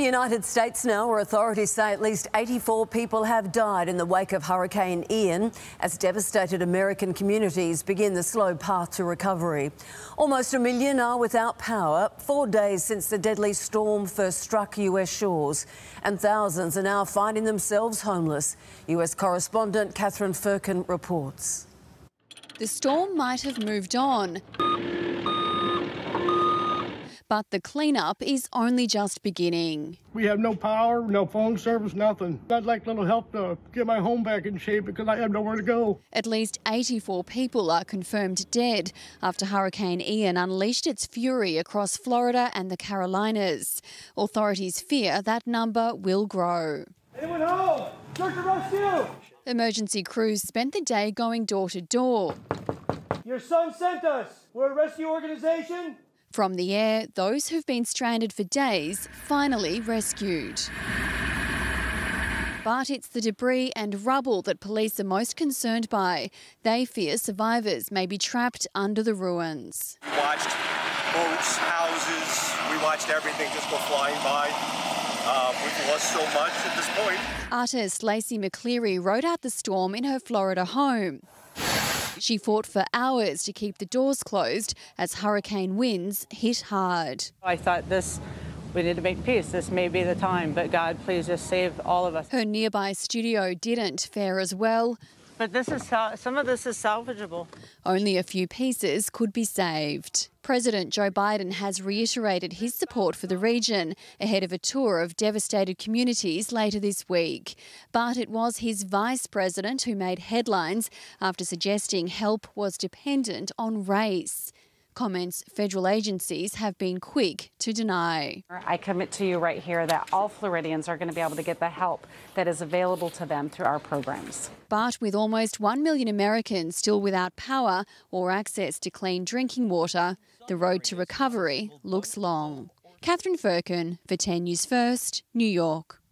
the United States now, where authorities say at least 84 people have died in the wake of Hurricane Ian as devastated American communities begin the slow path to recovery. Almost 1 million are without power 4 days since the deadly storm first struck US shores, and thousands are now finding themselves homeless. US correspondent Catherine Firkin reports. The storm might have moved on, but the cleanup is only just beginning. We have no power, no phone service, nothing. I'd like a little help to get my home back in shape because I have nowhere to go. At least 84 people are confirmed dead after Hurricane Ian unleashed its fury across Florida and the Carolinas. Authorities fear that number will grow. Anyone home? Search and rescue! Emergency crews spent the day going door to door. Your son sent us. We're a rescue organization. From the air, those who've been stranded for days finally rescued. But it's the debris and rubble that police are most concerned by. They fear survivors may be trapped under the ruins. We watched boats, houses, we watched everything just go flying by. We've lost so much at this point. Artist Lacey McCleary rode out the storm in her Florida home. She fought for hours to keep the doors closed as hurricane winds hit hard. I thought we need to make peace. This may be the time, but God, please just save all of us. Her nearby studio didn't fare as well. But some of this is salvageable. Only a few pieces could be saved. President Joe Biden has reiterated his support for the region ahead of a tour of devastated communities later this week. But it was his vice president who made headlines after suggesting help was dependent on race. Comments federal agencies have been quick to deny. I commit to you right here that all Floridians are going to be able to get the help that is available to them through our programs. But with almost 1 million Americans still without power or access to clean drinking water, the road to recovery looks long. Catherine Firkin for 10 News First, New York.